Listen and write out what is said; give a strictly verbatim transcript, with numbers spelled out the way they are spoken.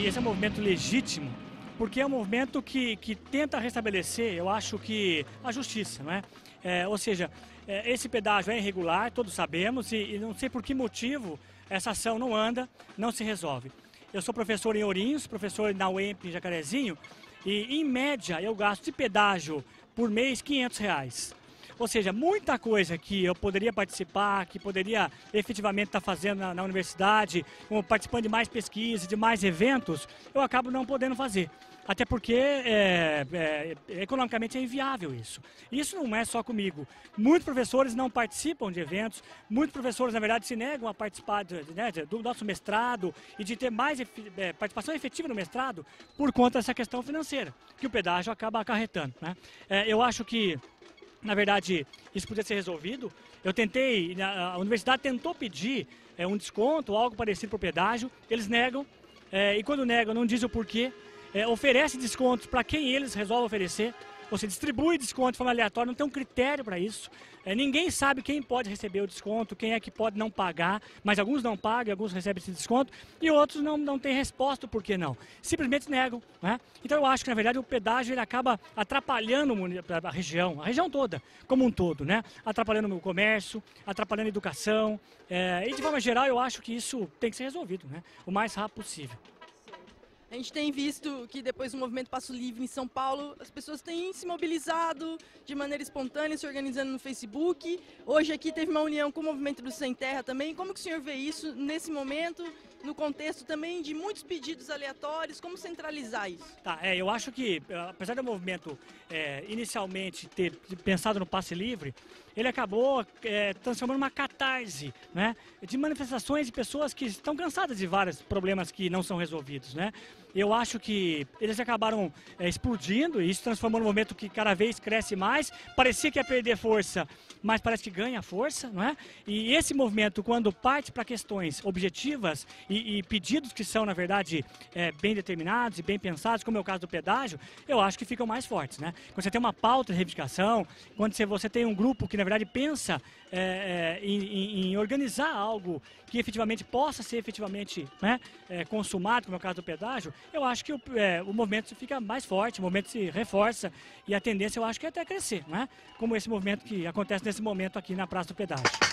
esse é um movimento legítimo, porque é um movimento que, que tenta restabelecer, eu acho que, a justiça, não é? É, ou seja, é, esse pedágio é irregular, todos sabemos, e, e não sei por que motivo essa ação não anda, não se resolve. Eu sou professor em Ourinhos, professor na U E M P em Jacarezinho, e em média eu gasto de pedágio por mês quinhentos reais. Ou seja, muita coisa que eu poderia participar, que poderia efetivamente estar fazendo na, na universidade, como participando de mais pesquisas, de mais eventos, eu acabo não podendo fazer. Até porque é, é, economicamente é inviável isso. Isso não é só comigo. Muitos professores não participam de eventos, muitos professores, na verdade, se negam a participar de, né, do nosso mestrado e de ter mais é, participação efetiva no mestrado por conta dessa questão financeira, que o pedágio acaba acarretando, né? É, eu acho que, na verdade, isso podia ser resolvido. Eu tentei, a universidade tentou pedir é, um desconto, algo parecido para o pedágio, eles negam, é, e quando negam não dizem o porquê. É, oferece descontos para quem eles resolvem oferecer, ou seja, distribui desconto de forma aleatória, não tem um critério para isso. É, ninguém sabe quem pode receber o desconto, quem é que pode não pagar, mas alguns não pagam, alguns recebem esse desconto, e outros não, não têm resposta por que não. Simplesmente negam, né? Então eu acho que, na verdade, o pedágio ele acaba atrapalhando a região, a região toda, como um todo, né? Atrapalhando o comércio, atrapalhando a educação, é, e de forma geral eu acho que isso tem que ser resolvido, né? O mais rápido possível. A gente tem visto que depois do movimento Passo Livre em São Paulo, as pessoas têm se mobilizado de maneira espontânea, se organizando no Facebook. Hoje aqui teve uma união com o movimento do Sem Terra também. Como que o senhor vê isso nesse momento, no contexto também de muitos pedidos aleatórios? Como centralizar isso? Tá, é, eu acho que, apesar do movimento é, inicialmente ter pensado no passe livre, ele acabou é, transformando uma catarse, né, de manifestações de pessoas que estão cansadas de vários problemas que não são resolvidos, né? Eu acho que eles acabaram é, explodindo e isso transformou num movimento que cada vez cresce mais. Parecia que ia perder força, mas parece que ganha força, não é? E esse movimento, quando parte para questões objetivas e, e pedidos que são, na verdade, é, bem determinados e bem pensados, como é o caso do pedágio, eu acho que ficam mais fortes, né? Quando você tem uma pauta de reivindicação, quando você tem um grupo que, na verdade, pensa é, é, em, em organizar algo que efetivamente possa ser efetivamente, né, é, consumado, como é o caso do pedágio, eu acho que o, é, o movimento fica mais forte, o movimento se reforça e a tendência eu acho que é até crescer, né? Como esse movimento que acontece nesse momento aqui na Praça do Pedágio.